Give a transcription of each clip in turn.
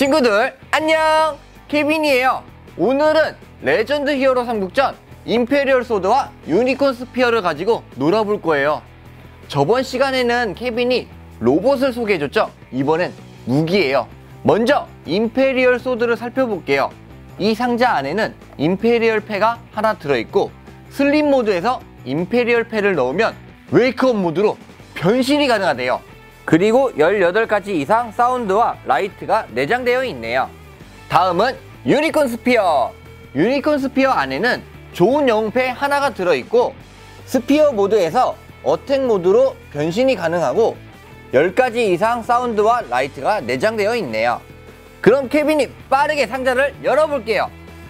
친구들 안녕, 케빈이에요. 오늘은 레전드 히어로 삼국전 임페리얼 소드와 유니콘 스피어를 가지고 놀아볼 거예요. 저번 시간에는 케빈이 로봇을 소개해줬죠. 이번엔 무기예요. 먼저 임페리얼 소드를 살펴볼게요. 이 상자 안에는 임페리얼 패가 하나 들어있고, 슬림 모드에서 임페리얼 패를 넣으면 웨이크업 모드로 변신이 가능하대요. 그리고 18가지 이상 사운드와 라이트가 내장되어 있네요. 다음은 유니콘 스피어. 유니콘 스피어 안에는 좋은 영웅패 하나가 들어있고, 스피어 모드에서 어택 모드로 변신이 가능하고 10가지 이상 사운드와 라이트가 내장되어 있네요. 그럼 케빈이 빠르게 상자를 열어볼게요.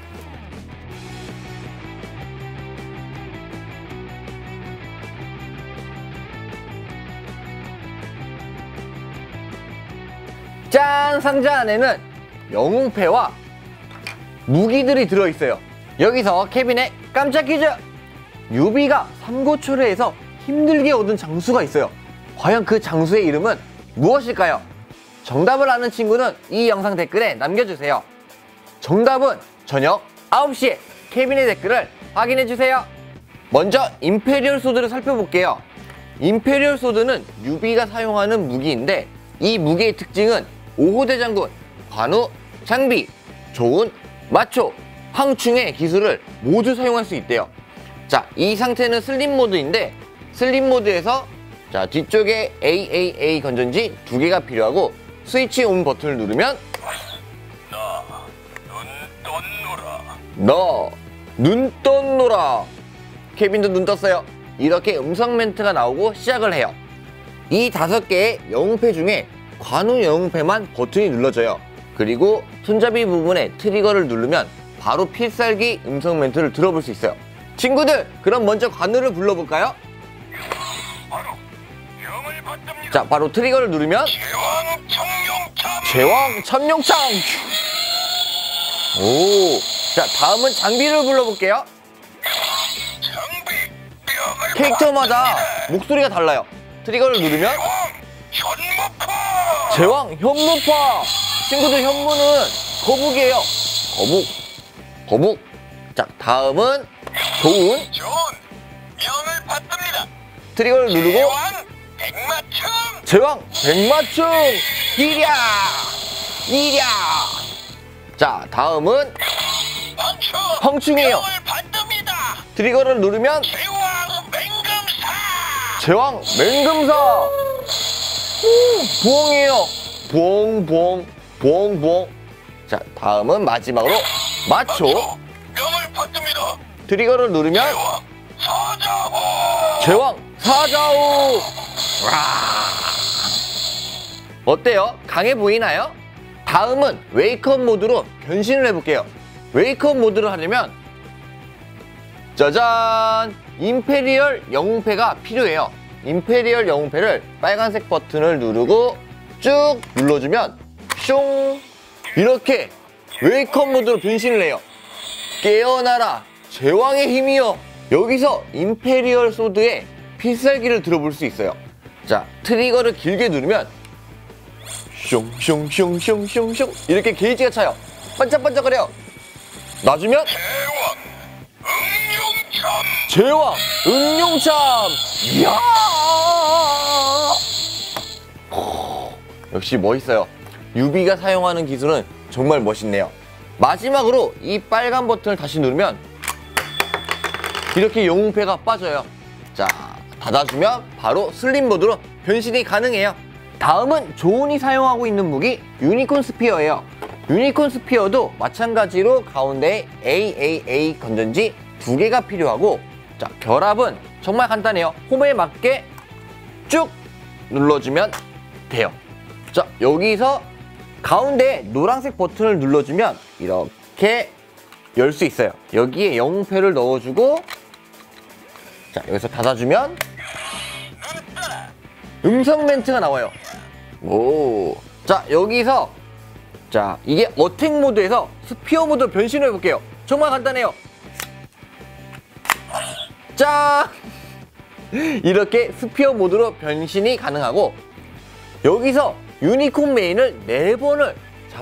짠! 상자 안에는 영웅패와 무기들이 들어있어요. 여기서 케빈의 깜짝 퀴즈! 유비가 삼고초려에서 힘들게 얻은 장수가 있어요. 과연 그 장수의 이름은 무엇일까요? 정답을 아는 친구는 이 영상 댓글에 남겨주세요. 정답은 저녁 9시에 케빈의 댓글을 확인해주세요. 먼저 임페리얼 소드를 살펴볼게요. 임페리얼 소드는 유비가 사용하는 무기인데, 이 무기의 특징은 5호대 장군, 관우, 장비, 조운, 마초, 황충의 기술을 모두 사용할 수 있대요. 자, 이 상태는 슬림 모드인데, 슬림 모드에서 자, 뒤쪽에 AAA 건전지 2개가 필요하고, 스위치 온 버튼을 누르면 너 눈 떴노라. 케빈도 눈 떴어요. 이렇게 음성 멘트가 나오고 시작을 해요. 이 5개의 영웅패 중에 관우 영웅패만 버튼이 눌러져요. 그리고 손잡이 부분에 트리거를 누르면 바로 필살기 음성 멘트를 들어볼 수 있어요. 친구들, 그럼 먼저 관우를 불러볼까요? 자, 바로 트리거를 누르면 제왕 청룡창. 오, 자, 다음은 장비를 불러볼게요. 캐릭터마다 목소리가 달라요. 트리거를 누르면 제왕 현무파. 친구들, 현무는 거북이에요. 거북. 자, 다음은 조운. 명을 받듭니다. 트리거를 누르고 제왕 백마충. 이랴. 자, 다음은 황충이에요. 트리거를 누르면 제왕 맹금사. 부엉이에요. 부엉. 자, 다음은 마지막으로 마초. 트리거를 누르면 제왕 사자오. 어때요? 강해 보이나요? 다음은 웨이크업 모드로 변신을 해볼게요. 웨이크업 모드를 하려면 짜잔! 임페리얼 영웅패가 필요해요. 임페리얼 영웅패를 빨간색 버튼을 누르고 쭉 눌러주면 숑! 이렇게 웨이크업 모드로 변신을 해요. 깨어나라 제왕의 힘이여. 여기서 임페리얼 소드의 필살기를 들어볼 수 있어요. 자, 트리거를 길게 누르면 숑 이렇게 게이지가 차요. 반짝반짝거려요. 놔주면 제왕 응용참. 이야, 역시 멋있어요. 유비가 사용하는 기술은 정말 멋있네요. 마지막으로 이 빨간 버튼을 다시 누르면 이렇게 영웅패가 빠져요. 자, 닫아주면 바로 슬림 모드로 변신이 가능해요. 다음은 조운이 사용하고 있는 무기 유니콘 스피어예요. 유니콘 스피어도 마찬가지로 가운데에 AAA 건전지 2개가 필요하고, 자, 결합은 정말 간단해요. 홈에 맞게 쭉 눌러주면 돼요. 자, 여기서 가운데 노란색 버튼을 눌러주면 이렇게 열 수 있어요. 여기에 영웅패를 넣어주고, 자, 여기서 닫아주면 음성 멘트가 나와요. 오, 자, 여기서 자, 이게 어택 모드에서 스피어 모드로 변신을 해볼게요. 정말 간단해요. 짠! 이렇게 스피어 모드로 변신이 가능하고, 여기서 유니콘 메인을 4번을